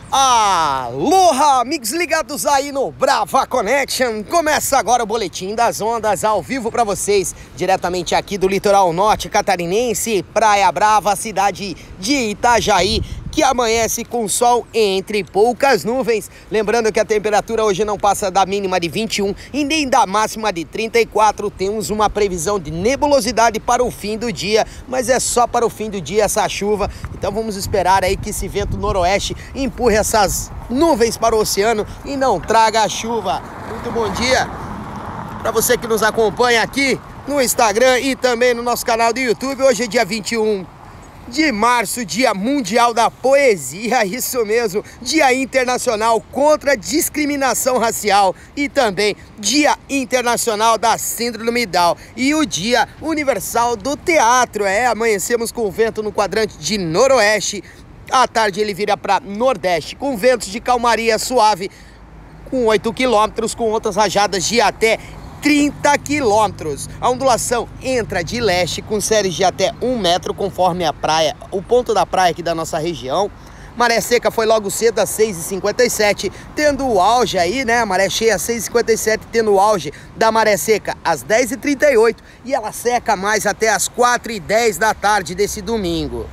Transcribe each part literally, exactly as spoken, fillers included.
Aloha, amigos ligados aí no Brava Connection. Começa agora o Boletim das Ondas ao vivo para vocês, diretamente aqui do litoral norte catarinense, Praia Brava, cidade de Itajaí, que amanhece com sol entre poucas nuvens. Lembrando que a temperatura hoje não passa da mínima de vinte e um e nem da máxima de trinta e quatro. Temos uma previsão de nebulosidade para o fim do dia, mas é só para o fim do dia essa chuva. Então vamos esperar aí que esse vento noroeste empurre essas nuvens para o oceano e não traga a chuva. Muito bom dia para você que nos acompanha aqui no Instagram e também no nosso canal do YouTube. Hoje é dia vinte e um de março, Dia Mundial da Poesia, isso mesmo, Dia Internacional contra a Discriminação Racial e também Dia Internacional da Síndrome Down e o Dia Universal do Teatro. É, amanhecemos com vento no quadrante de noroeste, à tarde ele vira para nordeste, com ventos de calmaria suave, com oito quilômetros, com outras rajadas de até trinta quilômetros. A ondulação entra de leste com séries de até um metro conforme a praia, o ponto da praia aqui da nossa região. Maré seca foi logo cedo às seis e cinquenta e sete, tendo o auge aí, né? A maré cheia às seis e cinquenta e sete, tendo o auge da maré seca às dez e trinta e oito e ela seca mais até às quatro e dez da tarde desse domingo.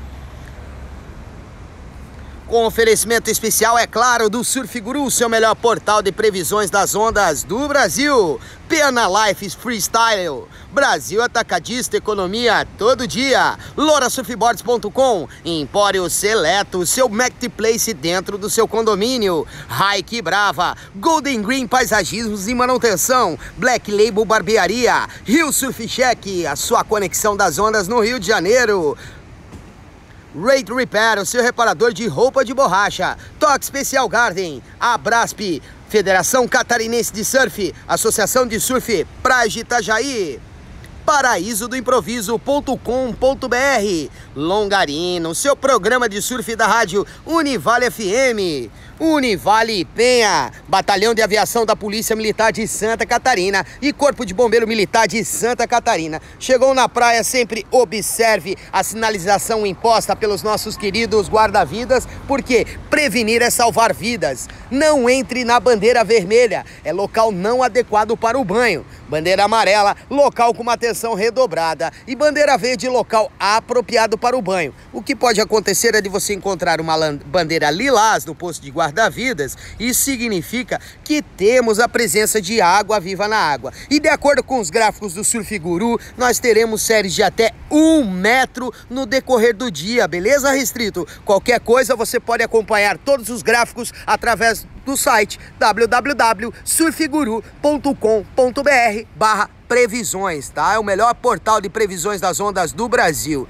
Com oferecimento especial, é claro, do Surf Guru, seu melhor portal de previsões das ondas do Brasil. Pena Life Freestyle, Brasil Atacadista, economia todo dia. Lora Surfboards ponto com, Empório Seleto, seu marketplace dentro do seu condomínio. Hike Brava, Golden Green Paisagismos e Manutenção. Black Label Barbearia, Rio Surf Check, a sua conexão das ondas no Rio de Janeiro. Rate Repair, o seu reparador de roupa de borracha. Toque Special Garden, Abrasp, Federação Catarinense de Surf, Associação de Surf Praia de Itajaí. Paraíso do Improviso ponto com ponto br, Longarino, seu programa de surf da rádio Univale F M. Univale Penha, Batalhão de Aviação da Polícia Militar de Santa Catarina e Corpo de Bombeiro Militar de Santa Catarina. Chegou na praia, sempre observe a sinalização imposta pelos nossos queridos guarda-vidas, porque prevenir é salvar vidas. Não entre na bandeira vermelha, é local não adequado para o banho. Bandeira amarela, local com uma atenção redobrada. E bandeira verde, local apropriado para o banho. O que pode acontecer é de você encontrar uma bandeira lilás no posto de guarda-vidas. Isso significa que temos a presença de água viva na água. E de acordo com os gráficos do Surf Guru, nós teremos séries de até um metro no decorrer do dia, beleza, restrito? Qualquer coisa você pode acompanhar todos os gráficos através do site w w w ponto surf guru ponto com ponto br barra previsões, tá? É o melhor portal de previsões das ondas do Brasil.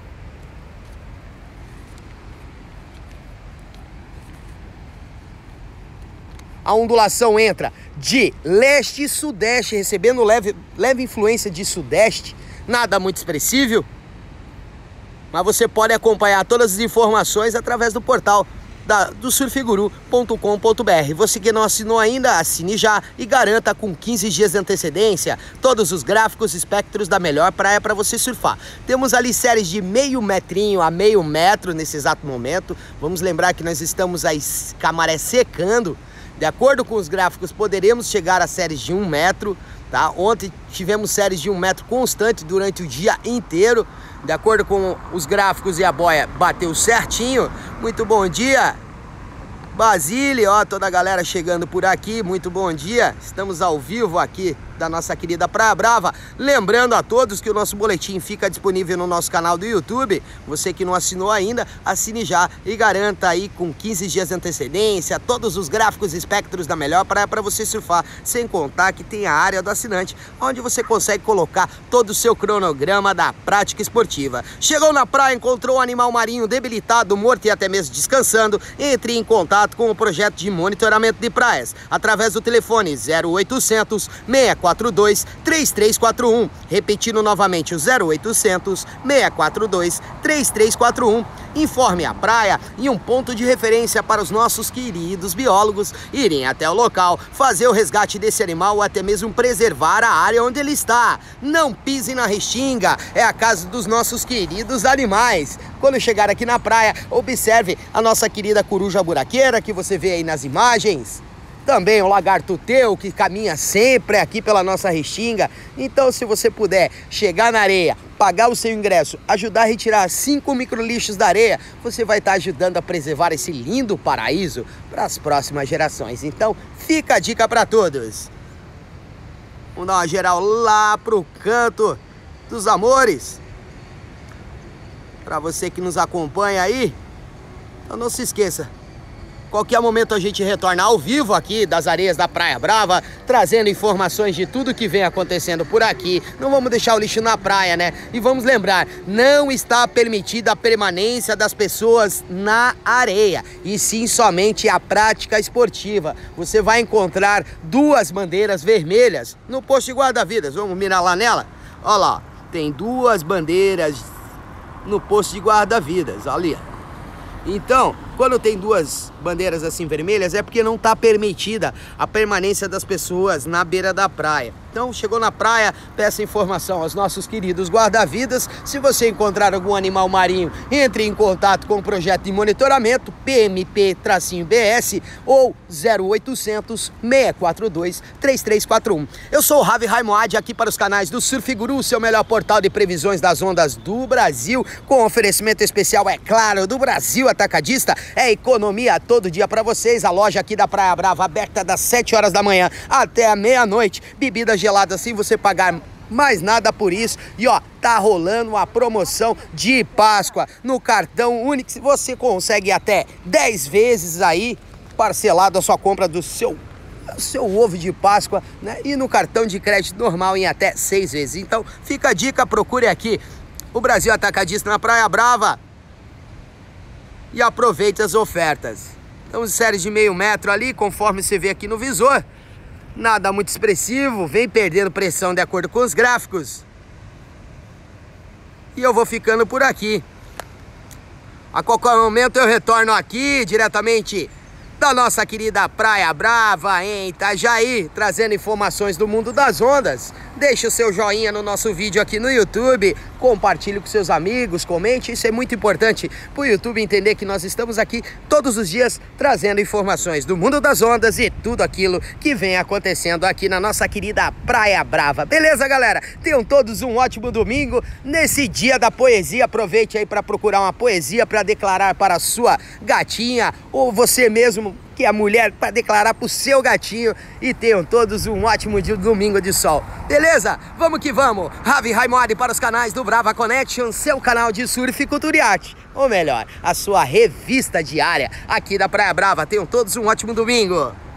A ondulação entra de leste e sudeste, recebendo leve, leve influência de sudeste, nada muito expressivo, mas você pode acompanhar todas as informações através do portal Da, do surf guru ponto com ponto br. Você que não assinou ainda, assine já e garanta com quinze dias de antecedência todos os gráficos espectros da melhor praia para você surfar. Temos ali séries de meio metrinho a meio metro nesse exato momento. Vamos lembrar que nós estamos aí com a maré secando. De acordo com os gráficos, poderemos chegar a séries de um metro, tá? Ontem tivemos séries de um metro constante durante o dia inteiro. De acordo com os gráficos e a boia bateu certinho. Muito bom dia, Basílio, ó, toda a galera chegando por aqui, muito bom dia. Estamos ao vivo aqui da nossa querida Praia Brava. Lembrando a todos que o nosso boletim fica disponível no nosso canal do YouTube. Você que não assinou ainda, assine já e garanta aí com quinze dias de antecedência todos os gráficos espectros da melhor praia para você surfar. Sem contar que tem a área do assinante, onde você consegue colocar todo o seu cronograma da prática esportiva. Chegou na praia, encontrou um animal marinho debilitado, morto e até mesmo descansando? Entre em contato com o projeto de monitoramento de praias através do telefone zero oitocentos, seis quatro quatro dois, três três quatro um. Repetindo novamente o zero oitocentos, seis quatro dois, três três quatro um. Informe a praia e um ponto de referência para os nossos queridos biólogos irem até o local, fazer o resgate desse animal ou até mesmo preservar a área onde ele está. Não pise na Restinga, é a casa dos nossos queridos animais. Quando chegar aqui na praia, observe a nossa querida coruja buraqueira que você vê aí nas imagens. Também o lagarto teu, que caminha sempre aqui pela nossa Restinga. Então, se você puder chegar na areia, pagar o seu ingresso, ajudar a retirar cinco microlixos da areia, você vai estar ajudando a preservar esse lindo paraíso para as próximas gerações. Então, fica a dica para todos. Vamos dar uma geral lá pro canto dos amores. Para você que nos acompanha aí, então não se esqueça. Qualquer momento a gente retorna ao vivo aqui das areias da Praia Brava, trazendo informações de tudo que vem acontecendo por aqui. Não vamos deixar o lixo na praia, né? E vamos lembrar, não está permitida a permanência das pessoas na areia, e sim somente a prática esportiva. Você vai encontrar duas bandeiras vermelhas no posto de guarda-vidas. Vamos mirar lá nela? Olha lá, tem duas bandeiras no posto de guarda-vidas, ali. Então, quando tem duas bandeiras assim vermelhas, é porque não está permitida a permanência das pessoas na beira da praia. Então, chegou na praia, peça informação aos nossos queridos guarda-vidas. Se você encontrar algum animal marinho, entre em contato com o projeto de monitoramento P M P B S ou zero oitocentos, seis quatro dois, três três quatro um. Eu sou o Ravi Raimoad, aqui para os canais do Surf Guru, seu melhor portal de previsões das ondas do Brasil, com oferecimento especial, é claro, do Brasil Atacadista. É economia todo dia para vocês. A loja aqui da Praia Brava aberta das sete horas da manhã até a meia-noite. Bebidas geladas sem você pagar mais nada por isso. E ó, tá rolando uma promoção de Páscoa no cartão único. Se você consegue até dez vezes aí parcelado a sua compra do seu seu ovo de Páscoa, né? E no cartão de crédito normal em até seis vezes. Então fica a dica, procure aqui o Brasil Atacadista na Praia Brava e aproveite as ofertas. Então, séries de meio metro ali, conforme você vê aqui no visor. Nada muito expressivo, vem perdendo pressão de acordo com os gráficos. E eu vou ficando por aqui. A qualquer momento eu retorno aqui, diretamente da nossa querida Praia Brava, em Itajaí, trazendo informações do mundo das ondas. Deixe o seu joinha no nosso vídeo aqui no YouTube, compartilhe com seus amigos, comente, isso é muito importante para o YouTube entender que nós estamos aqui todos os dias trazendo informações do mundo das ondas e tudo aquilo que vem acontecendo aqui na nossa querida Praia Brava. Beleza, galera? Tenham todos um ótimo domingo. Nesse dia da poesia, aproveite aí para procurar uma poesia para declarar para a sua gatinha ou você mesmo, que é mulher, para declarar pro seu gatinho. E tenham todos um ótimo dia, domingo de sol. Beleza? Vamos que vamos. Ravi Raimoad para os canais do Brava Connection, seu canal de surf, cultura e arte. Ou melhor, a sua revista diária aqui da Praia Brava. Tenham todos um ótimo domingo.